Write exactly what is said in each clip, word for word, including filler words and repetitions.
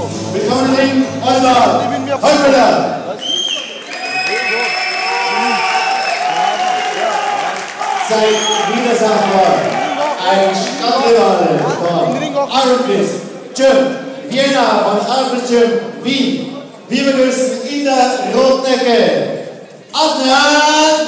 Willkommen in Oliver Holmüller. Sein Widersacher, ein Stadtrivale von Iron Fist, Jim Vienna von Iron Fist Gym Wien. Wir begrüßen in der roten Ecke Adnan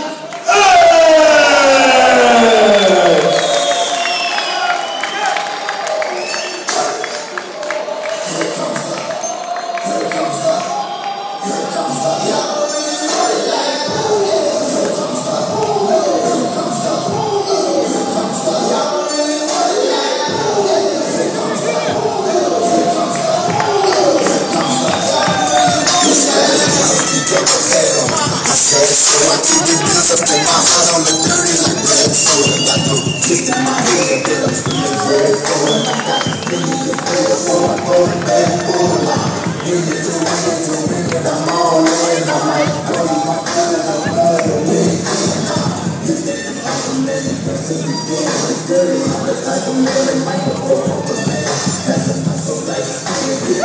So I keep the bills up in my heart on the dirty like bread soda. Got no kick in my head that I'm still bread soda. Then you can play the boy, go to bed, boy. You need to win it, to win it, I'm all in. I might go to my feelings, I'm going to win. You think the type of man you can see me being with dirty. I'm the type of man that might go over man. That's a muscle like a skin.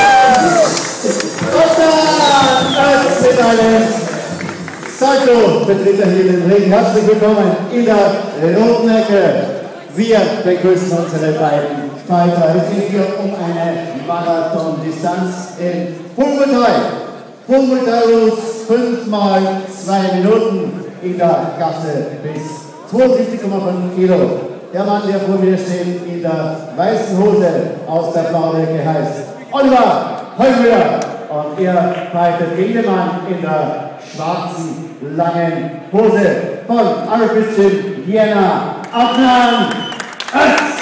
Salto betritt er hier den Ring. Herzlich willkommen in der roten Ecke. Wir begrüßen unsere beiden Fighter. Es geht hier um eine Marathon-Distanz in Pulmutai. Pulmutai fünf mal zwei Minuten in der Klasse bis zweiundsiebzig Komma fünf Kilo. Der Mann, der vor mir steht, in der weißen Hose aus der blauen Ecke heißt Oliver Holmüller. Und er fightet gegen den Mann in der schwarzen, langen Hose von Iron Fist Gym Vienna, Adnan Öz.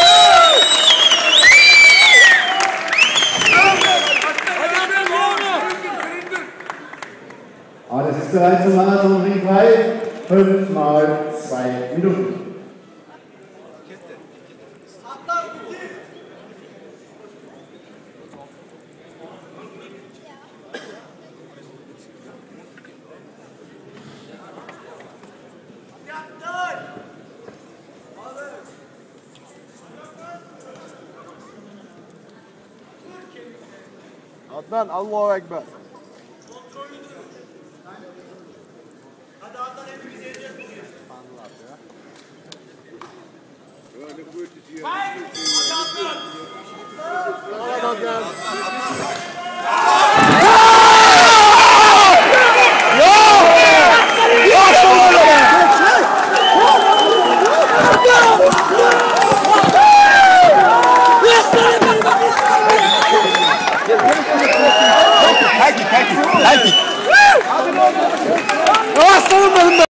Alles ist bereit zum Marathon Ring drei, fünf mal zwei Minuten. Adnan, Allahu Ekber. Hadi Adnan hepimiz yeneceğiz bugün. Hayır! Hadi Adnan! Kijk, kijk, kijk.